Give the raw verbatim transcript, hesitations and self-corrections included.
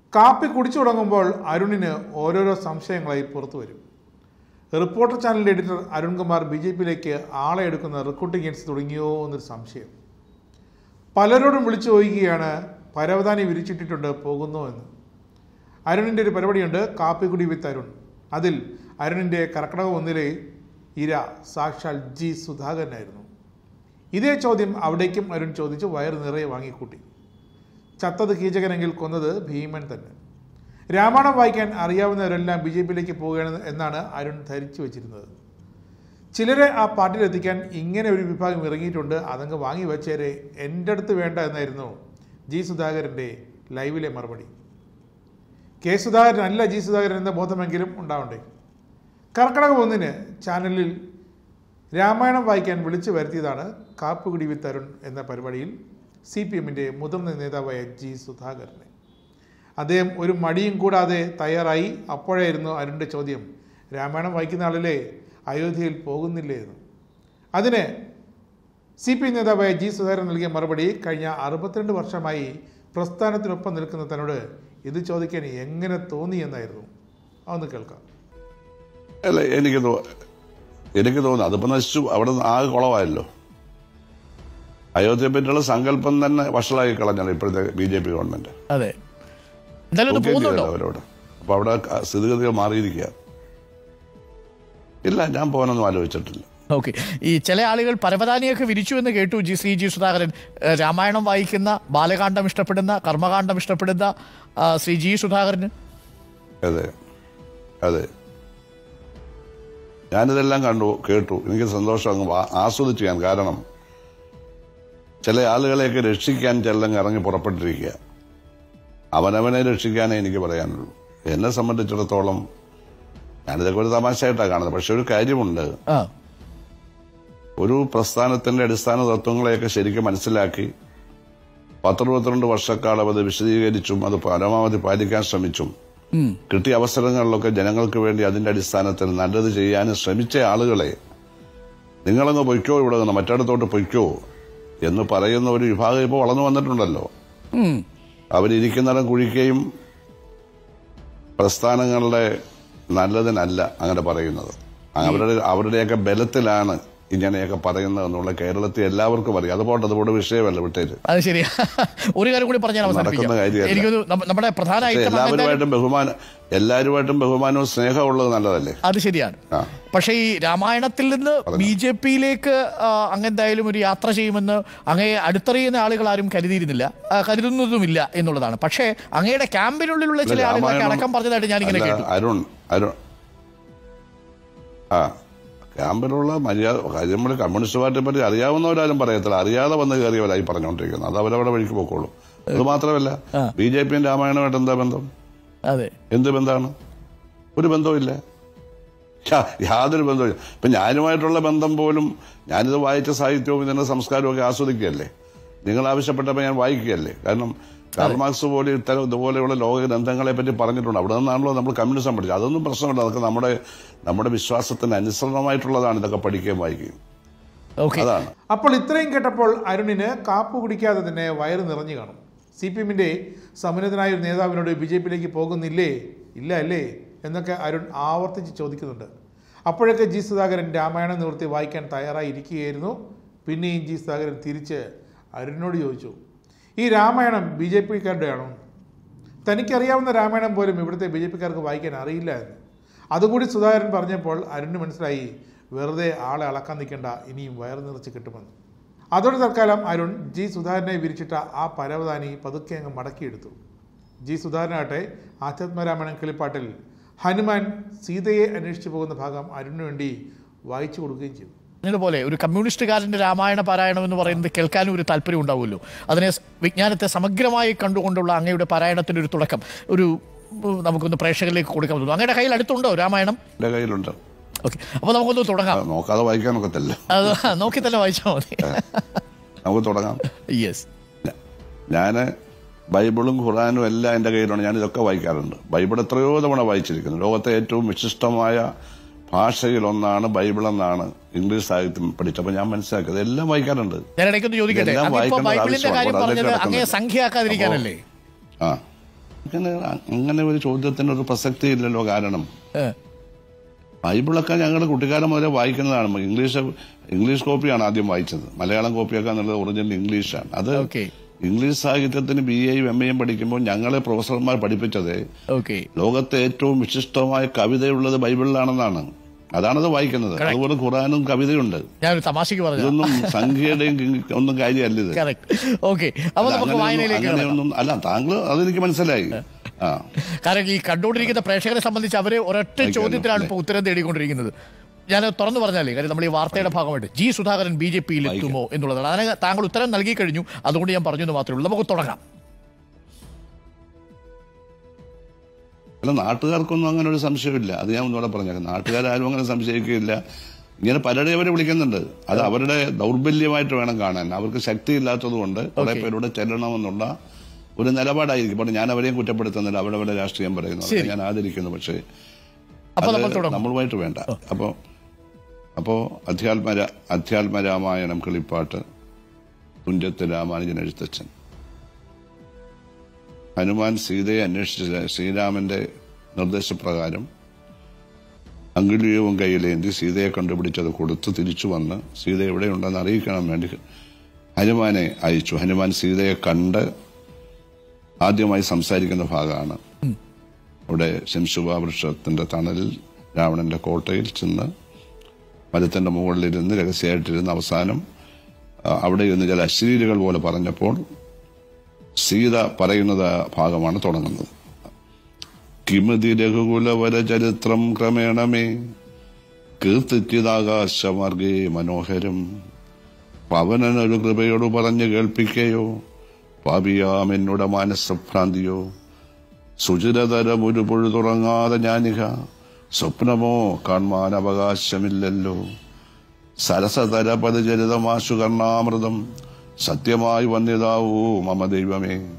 കാപ്പി കുടിച്ചു തുടങ്ങുമ്പോൾ അരുണിന് ഓരോരോ സംശയങ്ങളായി പുറത്തു വരും. റിപ്പോർട്ടർ ചാനലിൻ്റെ എഡിറ്റർ അരുൺകുമാർ ബി ജെ പിയിലേക്ക് ആളെ എടുക്കുന്ന റിക്രൂട്ടിംഗ് ഏജൻസി തുടങ്ങിയോ എന്നൊരു സംശയം. പലരോടും വിളിച്ചു ചോദിക്കുകയാണ്, പരവതാനി വിരിച്ചിട്ടിട്ടുണ്ട് പോകുന്നോ എന്ന്. അരുണിൻ്റെ ഒരു പരിപാടിയുണ്ട്, കാപ്പിക്കുടി വിത്ത് അരുൺ. അതിൽ അരുണിൻ്റെ കർക്കിടകം ഒന്നിലെ ഇര സാക്ഷാൽ ജി സുധാകരനായിരുന്നു. ഇതേ ചോദ്യം അവിടേക്കും അരുൺ ചോദിച്ച് വയറ് നിറയെ വാങ്ങിക്കൂട്ടി. ചത്തത് കീചകനെങ്കിൽ കൊന്നത് ഭീമൻ തന്നെ. രാമായണം വായിക്കാൻ അറിയാവുന്നവരെല്ലാം ബി ജെ പിയിലേക്ക് പോവുകയാണ് എന്നാണ് അരുൺ ധരിച്ചു വച്ചിരുന്നത്. ചിലരെ ആ പാർട്ടിയിലെത്തിക്കാൻ ഇങ്ങനെ ഒരു വിഭാഗം ഇറങ്ങിയിട്ടുണ്ട്, അതങ്ങ് വാങ്ങി വെച്ചേരെ, എൻ്റെ അടുത്ത് വേണ്ട എന്നായിരുന്നു ജി സുധാകരൻ്റെ ലൈവിലെ മറുപടി. കെ സുധാകരൻ അല്ല ജി സുധാകരൻ എന്ന ബോധമെങ്കിലും ഉണ്ടാവണ്ടേ. കർക്കിടകം ഒന്നിന് ചാനലിൽ രാമായണം വായിക്കാൻ വിളിച്ചു വരുത്തിയതാണ് കാപ്പുകുടി വിത്ത് അരുൺ എന്ന പരിപാടിയിൽ സി പി എമ്മിൻ്റെ മുതിർന്ന നേതാവായ ജി സുധാകരനെ. അദ്ദേഹം ഒരു മടിയും കൂടാതെ തയ്യാറായി. അപ്പോഴായിരുന്നു അരുണിൻ്റെ ചോദ്യം, രാമായണം വായിക്കുന്ന ആളിലെ അയോധ്യയിൽ പോകുന്നില്ലേ എന്ന്. അതിന് സി പി എം നേതാവായ ജി സുധാകരൻ നൽകിയ മറുപടി, കഴിഞ്ഞ അറുപത്തിരണ്ട് വർഷമായി പ്രസ്ഥാനത്തിനൊപ്പം നിൽക്കുന്ന തന്നോട് ഇത് ചോദിക്കാൻ എങ്ങനെ തോന്നി എന്നായിരുന്നു. അതൊന്ന് കേൾക്കാം. അല്ല, എനിക്ക് എനിക്ക് തോന്നുന്നു അതിപ്പോൾ നശിച്ചു, അവിടെ ആകെ കുളമായല്ലോ. അയോധ്യയെ പറ്റിയുള്ള സങ്കല്പം തന്നെ വഷളാക്കി കളഞ്ഞാണ് ഇപ്പോഴത്തെ ബി ജെ പി ഗവൺമെന്റ്. അതെ, അവരോട്. അപ്പൊ അവിടെ സ്ഥിതിഗതികൾ മാറിയിരിക്കുക. ഇല്ല, ഞാൻ പോകാനൊന്നും ആലോചിച്ചിട്ടില്ല. ഓക്കെ, ഈ ചില ആളുകൾ പരവതാനിയൊക്കെ വിരിച്ചു എന്ന് കേട്ടു. ജി ശ്രീ ജി സുധാകരൻ രാമായണം വായിക്കുന്ന, ബാലകാന്ഡം ഇഷ്ടപ്പെടുന്ന, കർമ്മകാന്ഡം ഇഷ്ടപ്പെടുന്ന ശ്രീ ജി സുധാകരന്. അതെ അതെ ഞാനിതെല്ലാം കണ്ടു, കേട്ടു. എനിക്ക് സന്തോഷം അങ്ങ് ആസ്വദിച്ചു ഞാൻ. കാരണം ചില ആളുകളെയൊക്കെ രക്ഷിക്കാൻ ചെല്ലങ്ങ് ഇറങ്ങി പുറപ്പെട്ടിരിക്കുക. അവനവനെ രക്ഷിക്കാനേ എനിക്ക് പറയാനുള്ളൂ. എന്നെ സംബന്ധിച്ചിടത്തോളം ഞാനിതൊക്കെ ഒരു തമാശയായിട്ടാണ് കാണുന്നത്. പക്ഷെ ഒരു കാര്യമുണ്ട്, ഒരു പ്രസ്ഥാനത്തിന്റെ അടിസ്ഥാന തത്വങ്ങളെയൊക്കെ ശരിക്കും മനസ്സിലാക്കി പത്തിരുപത്തിരണ്ട് വർഷക്കാലം അത് വിശദീകരിച്ചും അത് പരമാവധി പാലിക്കാൻ ശ്രമിച്ചും കിട്ടിയ അവസരങ്ങളിലൊക്കെ ജനങ്ങൾക്ക് വേണ്ടി അതിന്റെ അടിസ്ഥാനത്തിൽ നല്ലത് ചെയ്യാനും ശ്രമിച്ച ആളുകളെ നിങ്ങളങ്ങ് പൊയ്ക്കോ, ഇവിടെ നിന്ന് മറ്റിടത്തോട്ട് പൊയ്ക്കോ എന്ന് പറയുന്ന ഒരു വിഭാഗം ഇപ്പോൾ വളർന്നു വന്നിട്ടുണ്ടല്ലോ. അവരിയ്ക്കുന്നിടം കുഴിക്കുകയും പ്രസ്ഥാനങ്ങളുടെ നല്ലതിനല്ല അങ്ങനെ പറയുന്നത്. അവരുടെ അവരുടെയൊക്കെ ബലത്തിലാണ് ഇങ്ങനെയൊക്കെ പറയുന്നത് എന്നുള്ള കേരളത്തിൽ എല്ലാവർക്കും അറിയാം. അതുപോലെ അതുപോലെ വിഷയമല്ല വിട്ടേര്. അത് ശരിയാ. ഒരു കാര്യം കൂടി പറഞ്ഞാൽ നടക്കുന്ന കാര്യമല്ല. നമ്മുടെ പ്രധാന എല്ലാവരുമായിട്ടും ബഹുമാനം എല്ലാവരുമായിട്ടും ബഹുമാനവും സ്നേഹവും ഉള്ളത് നല്ലതല്ലേ? അത് ശരിയാണ്. പക്ഷേ ഈ രാമായണത്തിൽ നിന്ന് ബി ജെ പിയിലേക്ക് അങ്ങെന്തായാലും ഒരു യാത്ര ചെയ്യുമെന്ന് അങ്ങയെ അടുത്തറിയുന്ന ആളുകൾ ആരും കരുതിയിരുന്നില്ല, കരുതുന്നതുമില്ല എന്നുള്ളതാണ്. പക്ഷേ അങ്ങയുടെ ക്യാമ്പിനുള്ളിലുള്ള ചില ആളുകളൊക്കെ അടക്കം പറഞ്ഞതായിട്ട് ഞാനിങ്ങനെ കേട്ടു. അരുൺ അരുൺ ആ ക്യാമ്പിലുള്ള മര്യാദ നമ്മുടെ കമ്മ്യൂണിസ്റ്റ് പാർട്ടിയെ പറ്റി അറിയാവുന്നവരാരും പറയത്തില്ല, അറിയാതെ വന്ന് കയറിയവരായി പറഞ്ഞുകൊണ്ടിരിക്കുന്നത്. അത് അവരവിടെ വഴിക്ക് പോക്കോളൂ. അത് മാത്രമല്ല, ബി ജെ പിയും രാമായണമായിട്ട് എന്താ ബന്ധം? എന്ത് ബന്ധമാണ്? ഒരു ബന്ധവുമില്ല, യാതൊരു ബന്ധവും. ഇപ്പൊ ഞാനുമായിട്ടുള്ള ബന്ധം പോലും, ഞാനിത് വായിച്ച സാഹിത്യവും ഇതിന്റെ സംസ്കാരവും ഒക്കെ ആസ്വദിക്കുകയല്ലേ. നിങ്ങൾ ആവശ്യപ്പെട്ടപ്പോൾ ഞാൻ വായിക്കുകയല്ലേ. കാരണം കാർൽ മാർക്സ് പോലെ ഇത്തരം ഇതുപോലെയുള്ള ലോക ഗ്രന്ഥങ്ങളെ പറ്റി പറഞ്ഞിട്ടുണ്ട്. അവിടെ നിന്നാണല്ലോ നമ്മൾ കമ്മ്യൂണിസം പഠിച്ചത്. അതൊന്നും പ്രശ്നമില്ല, അതൊക്കെ നമ്മുടെ നമ്മുടെ വിശ്വാസത്തിന് അനുസരണമായിട്ടുള്ളതാണ് ഇതൊക്കെ പഠിക്കുകയും വായിക്കുകയും. അതാണ്. അപ്പോൾ ഇത്രയും കേട്ടപ്പോൾ അരുണിന് കാപ്പു കുടിക്കാതെ തന്നെ വയറ് നിറഞ്ഞു കാണും. സി പി എമ്മിന്റെ സമുന്നതനായ ഒരു നേതാവിനോട് ബി ജെ പിയിലേക്ക് പോകുന്നില്ലേ, ഇല്ല അല്ലേ എന്നൊക്കെ അരുൺ ആവർത്തിച്ച് ചോദിക്കുന്നുണ്ട്. അപ്പോഴൊക്കെ ജി സുധാകരൻ രാമായണം നിവൃത്തി വായിക്കാൻ തയ്യാറായി ഇരിക്കുകയായിരുന്നു. പിന്നെയും ജി സുധാകരൻ തിരിച്ച് അരുണിനോട് ചോദിച്ചു, ഈ രാമായണം ബി ജെ പിക്കാരുടെയാണോ? തനിക്കറിയാവുന്ന രാമായണം പോലും ഇവിടുത്തെ ബി ജെ പിക്കാർക്ക് വായിക്കാൻ അറിയില്ല എന്ന്. അതുകൂടി സുധാകരൻ പറഞ്ഞപ്പോൾ അരുണിന് മനസ്സിലായി, വെറുതെ ആളെ അളക്കാൻ നിൽക്കേണ്ട, ഇനിയും വയറ് നിറച്ച് കിട്ടുമെന്ന്. അതോടെ തൽക്കാലം അരുൺ ജി സുധാകരനെ വിരിച്ചിട്ട ആ പരവതാനി പതുക്കെ അങ്ങ് മടക്കിയെടുത്തു. ജി സുധാകരനാകട്ടെ ആധ്യാത്മരാമായണം കിളിപ്പാട്ടിൽ ഹനുമാൻ സീതയെ അന്വേഷിച്ചു പോകുന്ന ഭാഗം അരുണിന് വേണ്ടി വായിച്ചു കൊടുക്കുകയും ചെയ്തു. അതുപോലെ ഒരു കമ്മ്യൂണിസ്റ്റുകാരൻ്റെ രാമായണ പാരായണം എന്ന് പറയുന്നത് കേൾക്കാനും ഒരു താല്പര്യം ഉണ്ടാവുമല്ലോ. അതിനെ വിജ്ഞാനത്തെ സമഗ്രമായി കണ്ടുകൊണ്ടുള്ള അങ്ങയുടെ പാരായണത്തിൻ്റെ ഒരു തുടക്കം ഒരു നമുക്കൊന്ന് പ്രേക്ഷകരിലേക്ക് കൊടുക്കാൻ പറ്റുന്നു. അങ്ങയുടെ കയ്യിൽ അടുത്തുണ്ടോ രാമായണം? എൻ്റെ കയ്യിലുണ്ട്. ഓക്കെ, അപ്പോൾ നമുക്കൊന്ന് തുടങ്ങാം. നോക്കാതെ വായിക്കാനൊക്കെ തന്നെ, അത് നോക്കി തന്നെ വായിച്ചാൽ മതി. നമുക്ക് തുടങ്ങാം. യെസ്, ഞാൻ ബൈബിളും ഖുറാനും എല്ലാം എൻ്റെ കയ്യിലുണ്ട്. ഞാൻ ഇതൊക്കെ വായിക്കാറുണ്ട്. ബൈബിൾ എത്രയോ തവണ വായിച്ചിരിക്കുന്നു. ലോകത്തെ ഏറ്റവും വിശിഷ്ടമായ ഭാഷയിലൊന്നാണ് ബൈബിൾ എന്നാണ് ഇംഗ്ലീഷ് സാഹിത്യം പഠിച്ചപ്പോൾ ഞാൻ മനസ്സിലാക്കിയത്. എല്ലാം വായിക്കാറുണ്ട്. സംഖ്യയാക്കാതിരിക്കാനല്ലേ? അങ്ങനെ അങ്ങനെ ഒരു ചോദ്യത്തിന് ഒരു പ്രസക്തി ഇല്ലല്ലോ. കാരണം ബൈബിളൊക്കെ ഞങ്ങളുടെ കുട്ടിക്കാലം മുതലേ വായിക്കുന്നതാണ്. ഇംഗ്ലീഷ് ഇംഗ്ലീഷ് കോപ്പിയാണ് ആദ്യം വായിച്ചത്. മലയാളം കോപ്പിയൊക്കെ എന്നുള്ളത് ഒറിജിനൽ ഇംഗ്ലീഷാണ്. അത് ഇംഗ്ലീഷ് സാഹിത്യത്തിന് ബി എയും എം എയും പഠിക്കുമ്പോൾ ഞങ്ങളെ പ്രൊഫസർമാർ പഠിപ്പിച്ചത് ലോകത്തെ ഏറ്റവും വിശിഷ്ടമായ കവിതയുള്ളത് ബൈബിളിലാണെന്നാണ്. അതാണത് വായിക്കുന്നത്. അതുപോലെ ഖുറാനും കവിതയുണ്ട്. ഞാനൊരു തമാശയ്ക്ക് പറഞ്ഞു, ഇതൊന്നും സംഖ്യയുടെയും ഒന്നും കാര്യമല്ല ഇത്. അങ്ങനെയൊന്നും അല്ല. താങ്കൾ അതെനിക്ക് മനസ്സിലായി. കാരണം ഈ കണ്ടുകൊണ്ടിരിക്കുന്ന പ്രേക്ഷകരെ സംബന്ധിച്ച് അവര് ഒരൊറ്റ ചോദ്യത്തിലാണ് ഇപ്പൊ ഉത്തരം തേടിക്കൊണ്ടിരിക്കുന്നത്. ഞാൻ തുറന്നു പറഞ്ഞാലേ, കാര്യം നമ്മൾ ഈ വാർത്തയുടെ ഭാഗമായിട്ട് ജി സുധാകരൻ ബി ജെ പിയിൽ എത്തുമോ എന്നുള്ളതാണ്. അതിന് താങ്കൾ ഉത്തരം നൽകി കഴിഞ്ഞു, അതുകൊണ്ട് ഞാൻ പറഞ്ഞു എന്ന് മാത്രമേ ഉള്ളൂ. നമുക്ക് തുടങ്ങാം. അല്ല, നാട്ടുകാർക്കൊന്നും അങ്ങനെ ഒരു സംശയമില്ല. അത് ഞാൻ ഒന്നുകൂടെ പറഞ്ഞേക്കാം. നാട്ടുകാരും അങ്ങനെ സംശയിക്കുകയില്ല. ഇങ്ങനെ പലരെ അവരെ വിളിക്കുന്നുണ്ട്. അത് അവരുടെ ദൗർബല്യമായിട്ട് വേണം കാണാൻ. അവർക്ക് ശക്തി ഇല്ലാത്തത് കൊണ്ട് കുറെ പേരുടെ ചെല്ലണമെന്നുള്ള ഒരു നിലപാടായിരിക്കും. അപ്പോൾ ഞാൻ അവരെയും കുറ്റപ്പെടുത്തുന്നില്ല, അവരവരുടെ രാഷ്ട്രീയം പറയുന്നത് ഞാൻ ആദരിക്കുന്നു. പക്ഷേ നമ്മളുമായിട്ട് വേണ്ട. അപ്പോൾ അപ്പോൾ അധ്യാത്മ അധ്യാത്മരാമായണം കിളിപ്പാട്ട്, തുഞ്ചത്ത് രാമാനുജൻ എഴുത്തച്ഛൻ. ഹനുമാൻ സീതയെ അന്വേഷിച്ച ശ്രീരാമന്റെ നിർദ്ദേശപ്രകാരം അങ്കുലിയവും കയ്യിലേന്തി സീതയെ കണ്ടുപിടിച്ചത് കൊടുത്ത് തിരിച്ചു വന്ന് സീത എവിടെയുണ്ടെന്ന് അറിയിക്കണം വേണ്ടി ഹനുമാനെ അയച്ചു. ഹനുമാൻ സീതയെ കണ്ട് ആദ്യമായി സംസാരിക്കുന്ന ഭാഗമാണ്. അവിടെ ശംശുഭ വൃക്ഷത്തിന്റെ തണലിൽ രാവണന്റെ കോട്ടയിൽ ചെന്ന് മരത്തിന്റെ മുകളിലിരുന്ന് രഹസ്യമായിട്ടിരുന്ന് അവസാനം അവിടെ ഇരുന്ന് ചില അശ്ലീലുകൾ പോലെ പറഞ്ഞപ്പോൾ സീത പറയുന്നത് ഭാഗമാണ് തുടങ്ങുന്നത്. കിമതി രഘുകുലവര ചരിത്രം ക്രമേണമേ കീർത്തിച്ചിതാകാശമാർഗേ മനോഹരം പവനനൊരു കൃപയോട് പറഞ്ഞു കേൾപ്പിക്കയോ പാപിയാം എന്നുടെ മാനസഭ്രാന്തിയോ സുചിരതരം ഒരു പൊഴുതുറങ്ങാതെ ഞാനിക സ്വപ്നമോ കാണാൻ അവകാശമില്ലല്ലോ സരസതര പദചരിതമാശു കർണാമൃതം സത്യമായി വന്നിതാവൂ മമ ദൈവമേ.